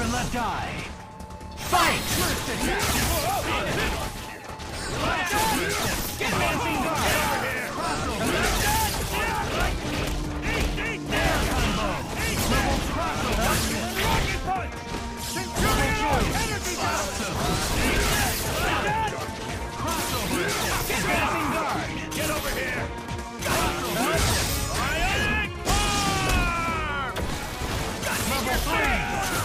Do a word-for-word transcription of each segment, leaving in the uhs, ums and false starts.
and let die. Fight! First attack! Advancing guard! Crossover! Air combo! Level crossover! Rocket punch! Centurion! Energy awesome! Crossover! Advancing guard! Get over here! Crossover! Ionic Arm! Level three!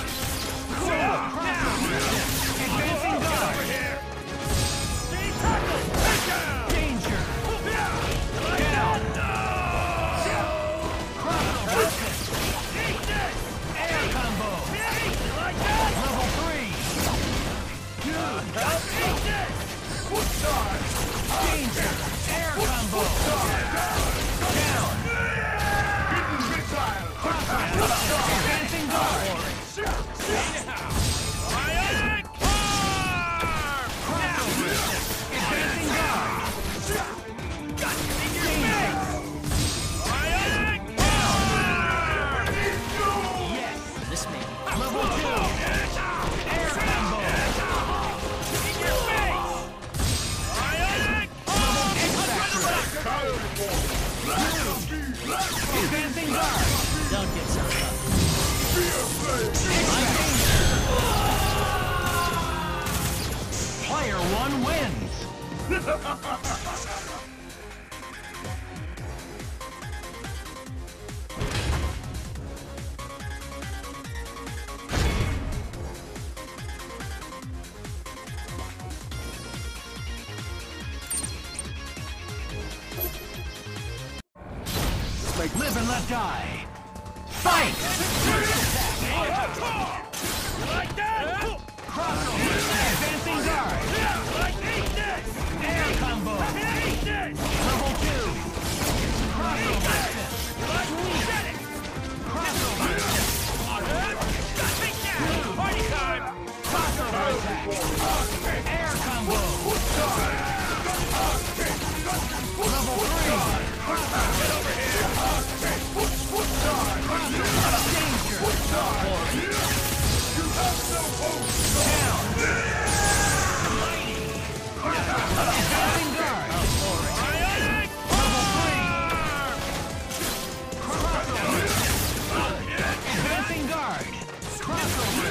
Advancing guard! Over here! Stay tackled! Danger! Down! Crossover! Air combo! Level three! Danger! Air combo! Down! Advancing guard! Ionic Arm! Crossover! Advancing guard! Got in your face! Ionic Arm! Yes! This man. Level two! Air combo! In your face! Ionic Arm! Advancing guard! Don't get sucked up. Player one wins! Live and let die! Fight! Like that! Crossover! Advancing guard! Like eat this! Air combo! Eat this! Level two! Crossover! Like set it! Crossover! Take that! Party time! Crossover attack! Air combo! Level three! Get over here! Danger! You have no hope! Down! Advancing guard! Ionic Level three! Crossover! Advancing guard! Crossover!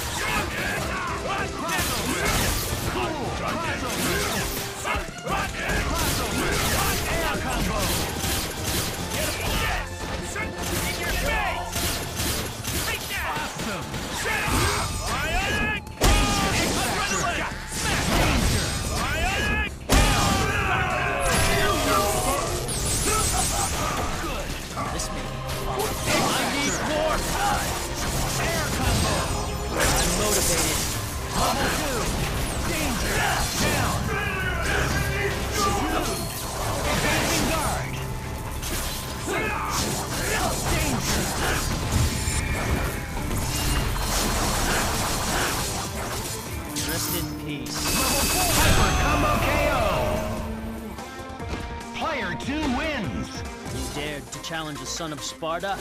Crossover! Cool! Crossover! Crossover! Air combo! Awesome! Ionic! Danger! Ionic! Good! This may I need more time! Air combo! I'm motivated. Level two! Danger! Down! Advancing guard! Danger! Rest in peace. Level four! Hyper combo K O! Player two wins! You dared to challenge the son of Sparta?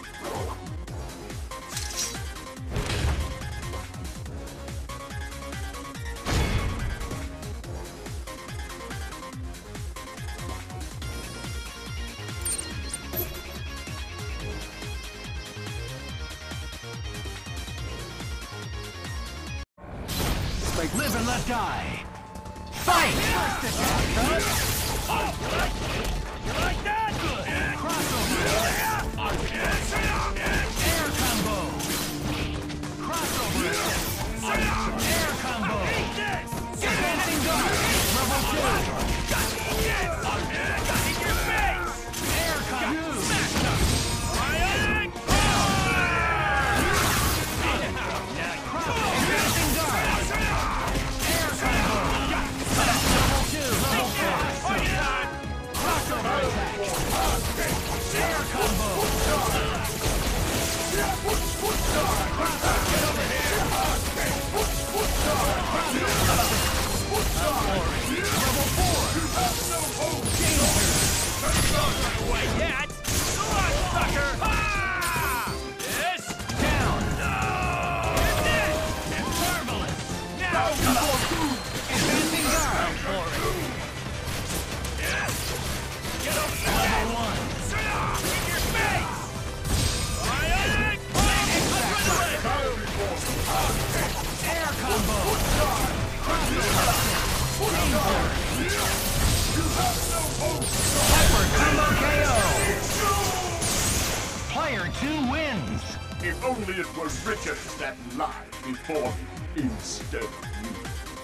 Live and let die. Fight! First attack. Oh, you like, you like that? Good. Crossover. Air combo. Crossover. Air combo. Advancing guard. Level two. In your face. Air combo. Ionic Advancing guard. Level two, level four. Crossover attack. only it were riches that lie before me instead of you.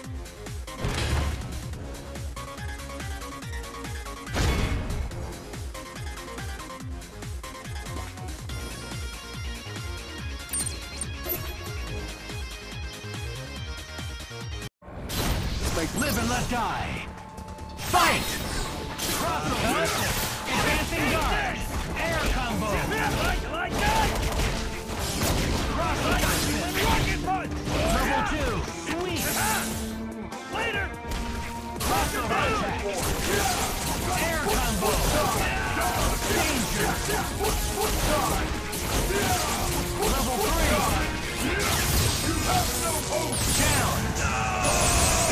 Live and let die. Fight! Crossover! Advancing guard! Air combo! Like, like that! Crossover! Rocket punch! Level two! Sweet! Later! Crossover attack! Air combo! Danger! Level three! You have no hope! Down!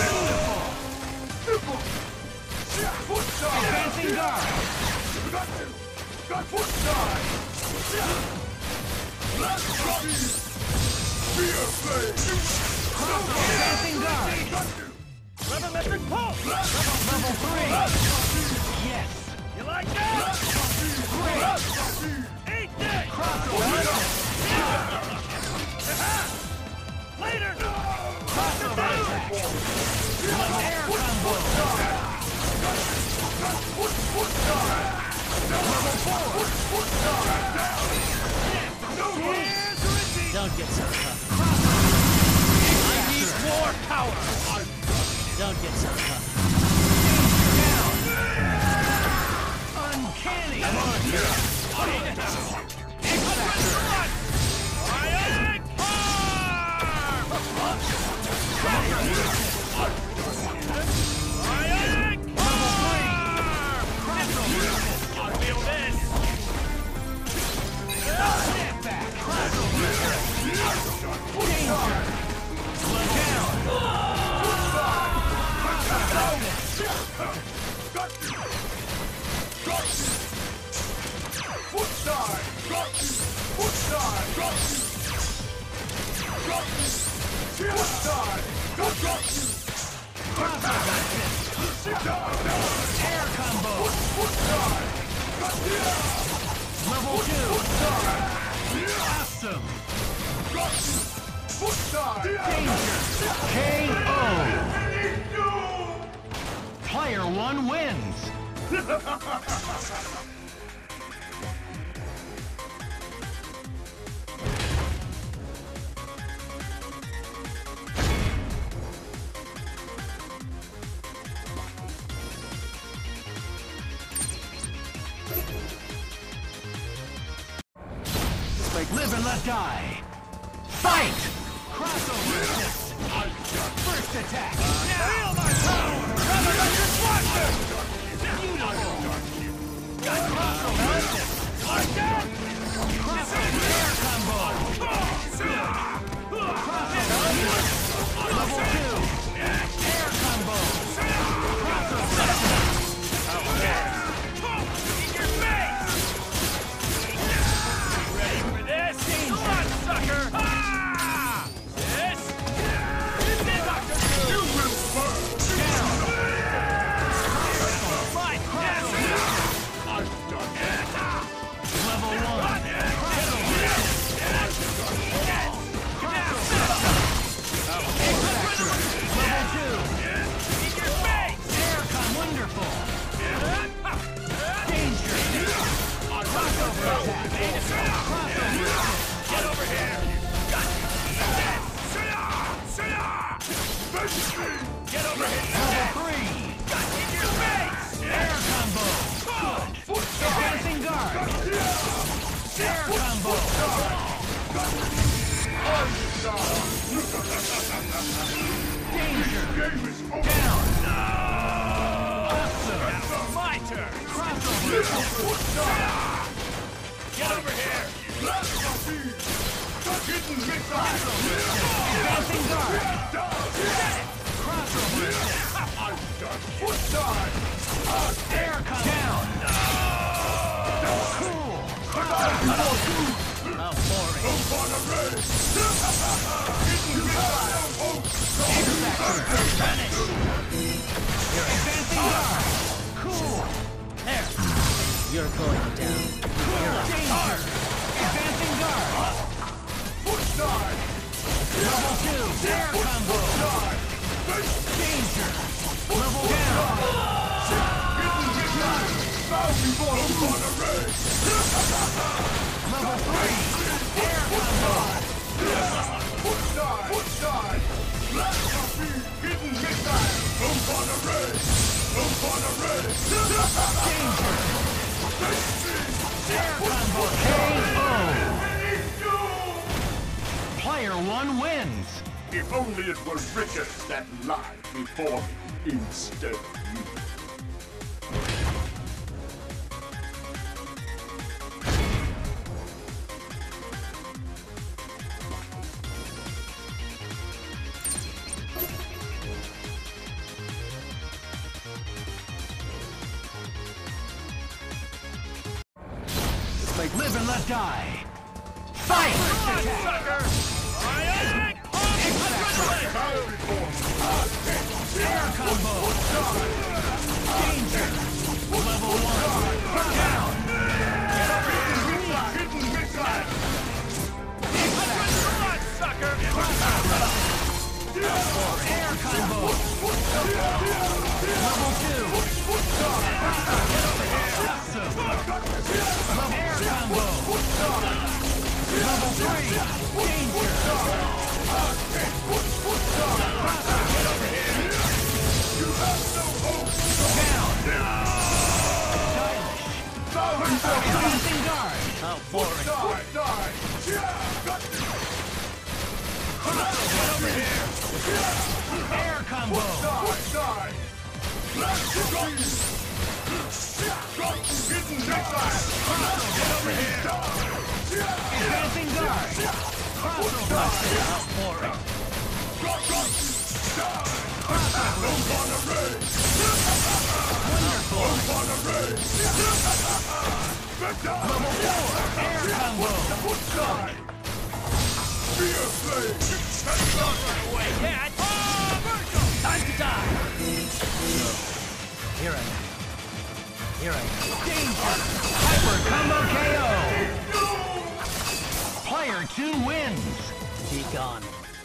Advancing guard! Got you! Got foot side! Let's go! Fear blade! Advancing guard! Got you! Levimetric pulse! Level three! Yes! You like that? Great! Eat this! Crossover! Later! Crossover attack! Air combo! Don't get so tough. I need more power. Don't get so tough. Uncanny. Come on here. Air combo! Level two! Awesome! Danger! K O! Player one wins! Live and let die. Fight! Crossover! First attack! Feel my power! Revolution Watcher! Beautiful! Got crossover! Like that! Crossover air combo! Crossover! Level two! Air combo! Crossover! In your face! Ready for this? Come on, sucker! Ah! This? This is Doctor Who! You will burn! Down! Fight! I'm done! Level one! Level two! In your face! Aircon, wonderful! Danger! Crossover attack! Crossover! Get over here! Got you! Get over here! Level three! Got in your face! Air combo! Good! Advancing guard! Air combo! Danger! Down! Awesome! My turn! Crossover! Get over here! Advancing guard! Crossover! Air come down! Cool! How boring. Advancing guard! Cool! There. You're going down. Danger! Advancing guard! Level two, air combo. Danger. Level down. Level three, air combo. Air combo. K O. Player one wins. If only it were riches that lie before me instead of you. Like live and let die. Fight! Sucker! Ionic! Air combo. Danger. Level one. Down. Sucker! Air combo. Level two. Level air combo. Level three. Danger. Advancing guard. How boring. Air combo. Advancing guard. Crossover. How boring. Level four. Air combo. Away, cat! Oh, Virgil! Time to die! Here I am. Here I am. Danger. Hyper combo K O. Player two wins. Be gone.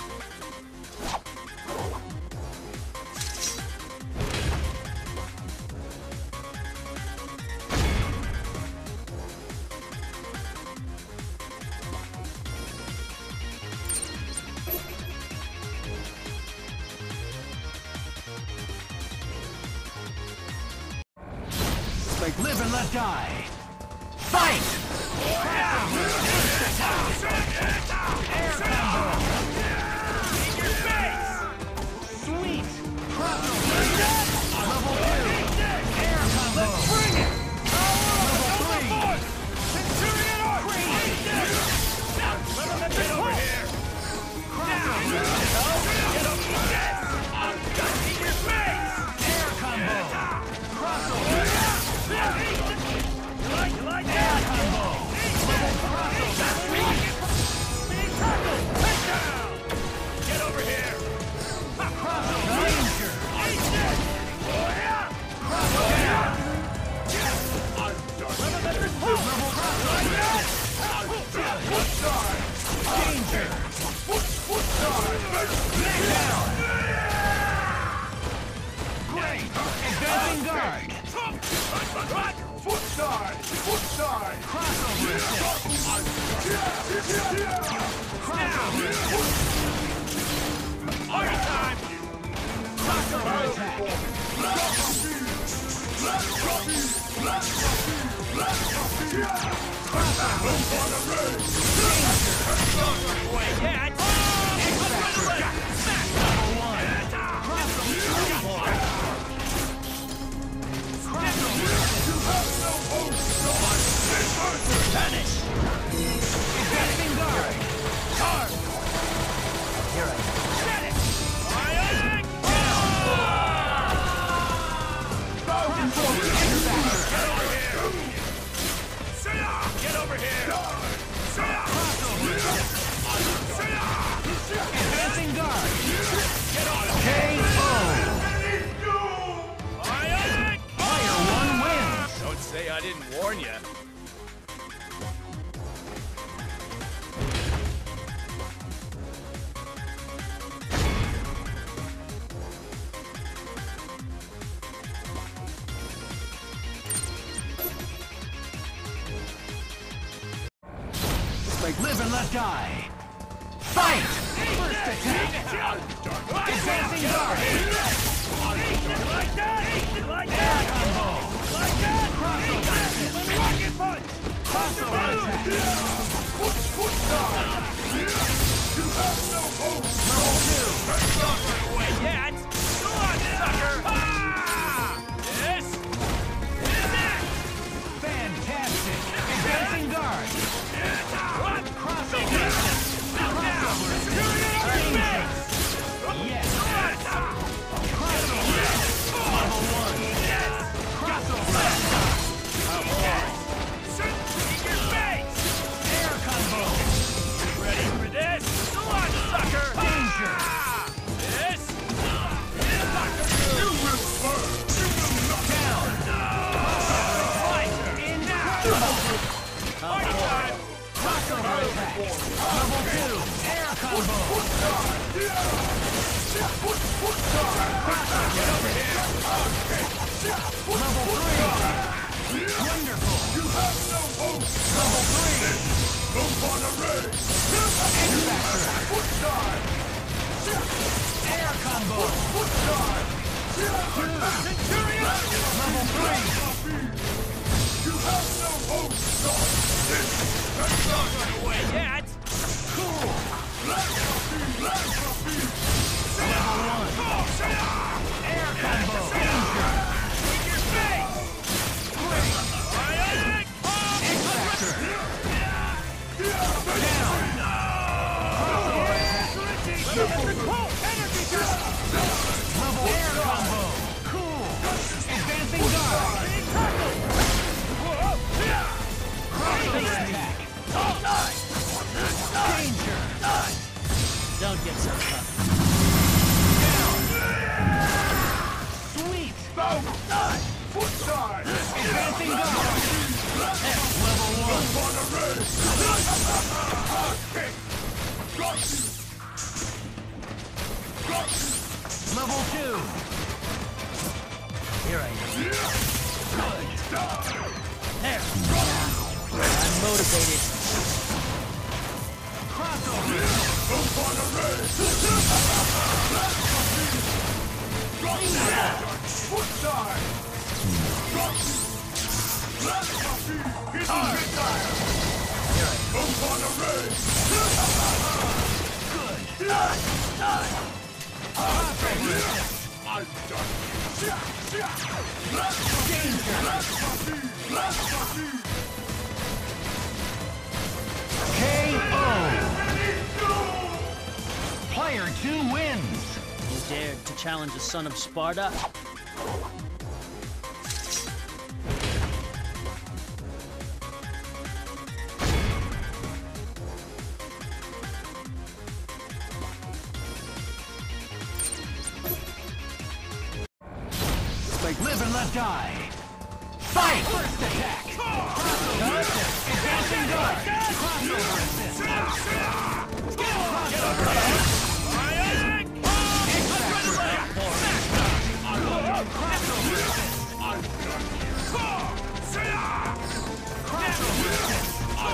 Like live and let die. Fight! Air combo. Sweet. Crossover. Level two. Air combo. Level three. Crazy. Get over here! Crossover. Air combo. Crossover. Air combo. Level crossover. Get over here! Crossover. Danger. Crossover. Level crossover. Danger. Neck down. Great. Advancing guard. Foot side! Foot side! Crossover assist. Crossover assist. Party time! Crossover attack. Away, cat! Level one. Crossover. Vanish! Advancing guard. Guard! Here I am. Get it! Ionic! Get over here! Get over here! Advancing guard. Get on it! K O. Ionic! Player one wins. Don't say I didn't warn you. Spike, live and let die. Fight! First attack! Advancing guard! Like that! Like that! Combo! Like that! Crossover! Rocket punch! Crossover attack! Level two! Wait yet! Go on, sucker! Ah! Yes! Yes! Fantastic! Advancing guard! What? Crossover! Crossover! Danger! Yes! Crossover! Level one! Crossover! Eat your face! Air combo! Ready for this? Go on, sucker! Danger! Ah! Yes! You will burn! You will not Down! Incredible! Party time! Crossover attack! Level two! Air combo! Level three! Wonderful! You have no hope! Level three! Move on a race! X-Factor! Air combo! Centurion! Level three! You have no hope! Not going away yet! Cool! Level one! Air combo! Danger! Eat your face! Great! Bionic! X-Factor! Down! Crossover attack! Energy drop! Level air combo! Cool! Advancing guard! Crossover attack! Danger! Don't get so tough. Sweet! Foot side! Advancing guard! Level one! On a race! Got you! Got you! Level two! Here I am. Good! There. I'm motivated. Crossover! Move on a race! Got you! Foot side! Got you! Let my feet hit the tire! Move on a race! Crossover! I'm done! Danger! K O! Player two wins! You dared to challenge the son of Sparta? Like live and let die! Fight! First attack! Crossover assist! Advancing guard! Crossover assist! Crossover assist! Bionic! X-Factor! Crossover assist! Crossover assist!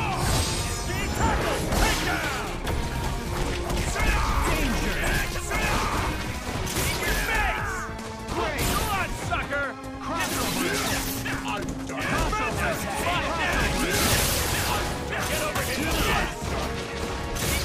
Danger! Great! Sucker! Crossover assist! Crossover attack! Get over here!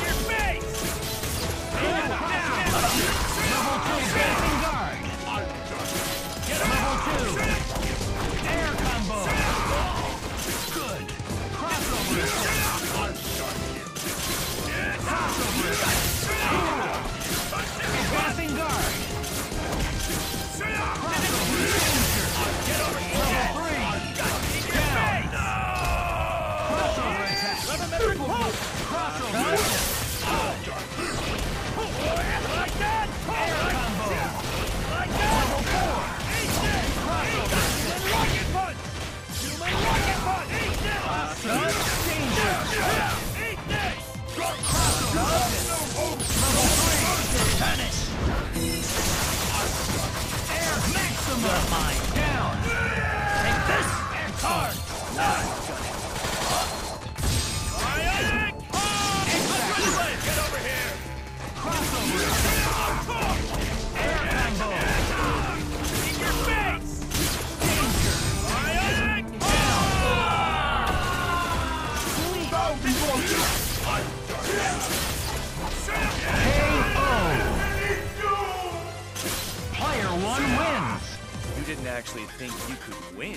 think you could win?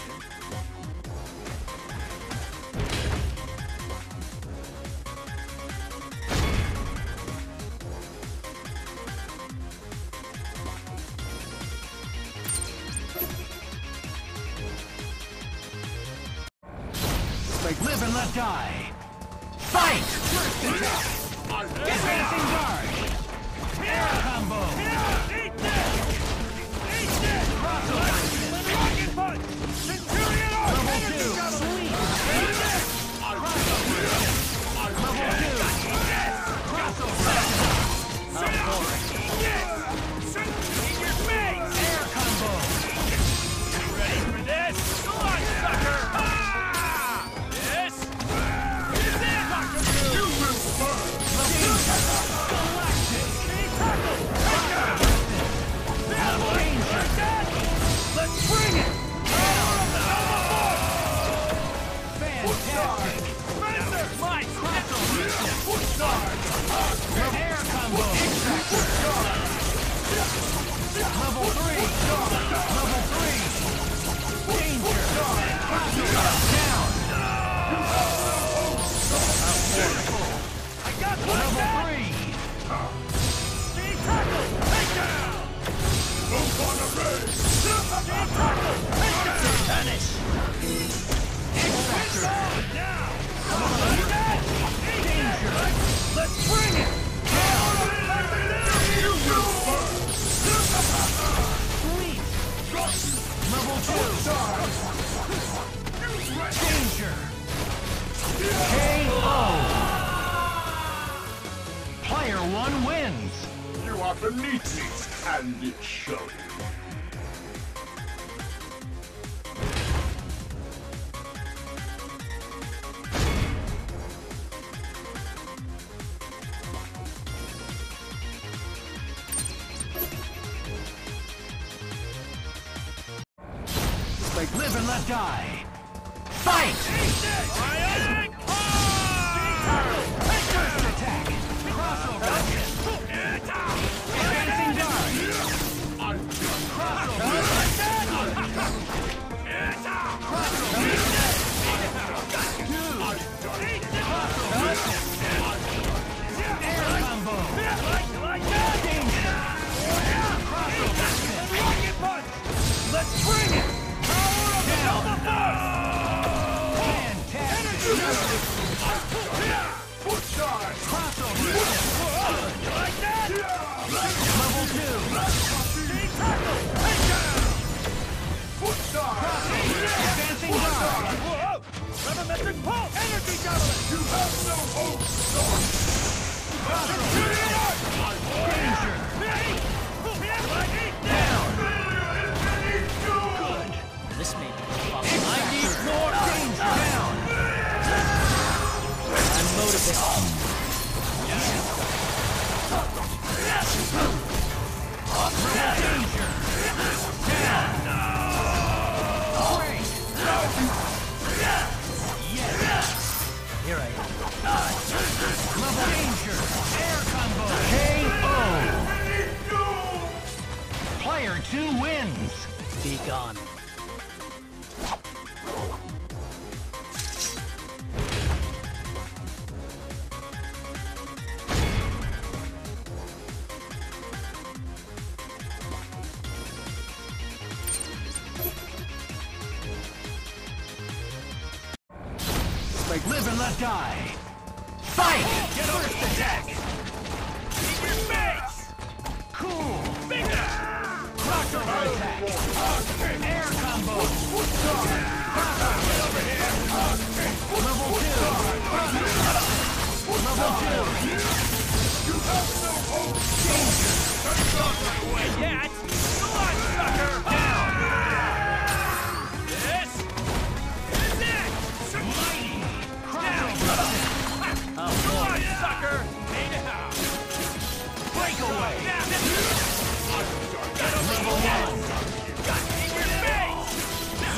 Like live and let die. Fight! First attack! Advancing guard! Air combo! Eat this! Eat this! Crossover! Rocket punch! Centurion arm! Level Energy two! shuttle! Sweep! Eat this! Crossover! Level two! Crossover! Sit down! Eat this! Send in your face! Air combo! Ready for this? Go on, sucker! Ah! This? Is it? You will burn! Galactic! Tackle! Take out! Level danger! Let's bring it! Power of the Nova Fantastic! Spencer! Mine! Crossover! Push-star! Air combo! Level three! Level three! Danger! Crossover! Down! I got one Level back! three! Speed tackle! Take down! Move on the ring! Speed tackle! Take down! Vanish! X-Factor! Now! Eat that! Eat Danger! that! Let's bring it! Power of you will burn! Sweet! Level two! Danger! K O! Player one wins! You are beneath me, and it shows. Like live and let die! Fight! First attack! Crossover! Advancing guard! Crossover! Air combo! Danger! Let's bring it! Power of the Nova Force! Fantastic! Push charge! Crossover! You like that? Level two! Speed tackle! Take down! Push charge! Advancing guard! Whoa! Sabermetric pulse! Energy javelin! You have no hope, Storm! Danger! Down! Good! This may be I need more danger! Down! I'm motivated. Danger! Down! Great! Yes! Here I am. Level danger! Air combo! K O! Player two wins! Be gone. Like live and let die! Fight! Get first attack! In your face! Cool! Bigger! Crossover attack! Air combo! Level two! Level two! Wait yet! Come on, sucker! Down! This is it! Mighty! Down! Crossover! Come on, sucker! Hey now! Breakaway! Get over Level one! in your face!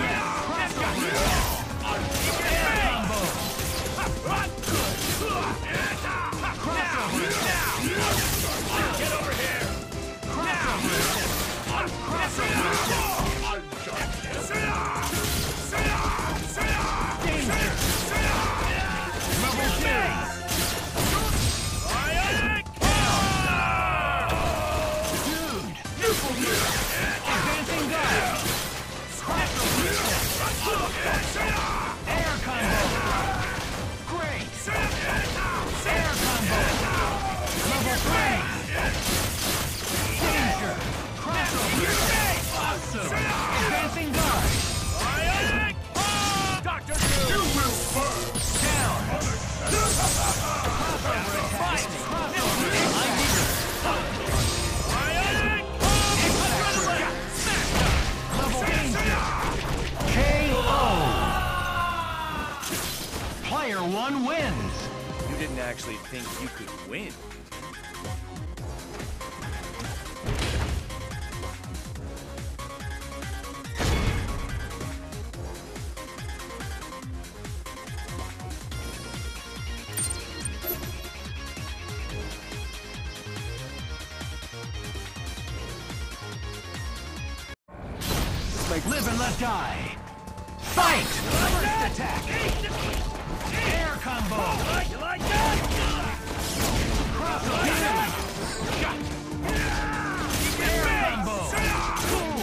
didn't actually think you could win. Live and let die. Fight! First attack. Air combo. You like that? Crossover. Air combo. Cool.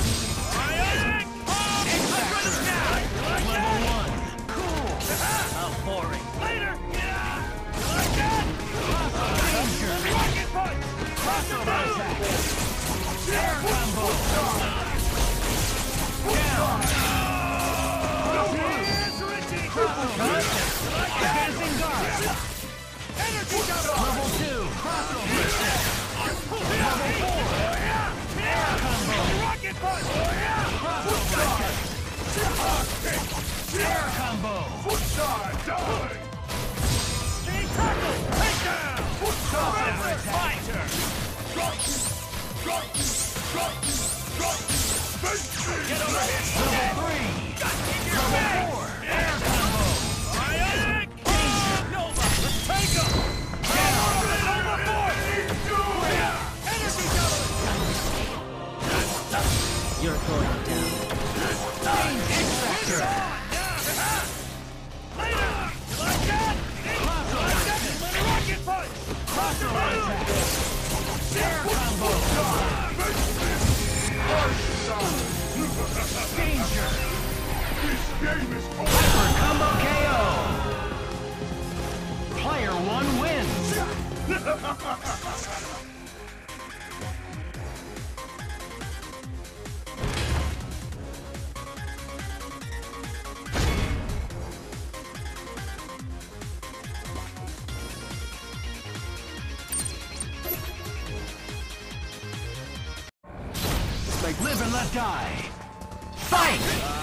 Level one. Cool. How boring. Later! You like that? Danger. Rocket punch! Crossover attack. Air combo. Down. Here's Richie! Advancing guard. Energy double! Level two. Crossover. Level four. Air combo. Rocket punch! Crossover. Air combo. Foot side, die! Stay tackle! Take down! Foot side! Crossover attack. Drop you! Drop you! Drop you! Drop you! Face me! Get over here! Level three. Level four. Air combo. Ionic! Nova! Let's take him! Nova four! Energy double! You're going down. X-Factor. Later! You like that? Crossover attack. Rocket punch! Crossover attack. Air combo. Danger. This game is over! Hyper combo K O. Player one wins. Like live and let die. Fight!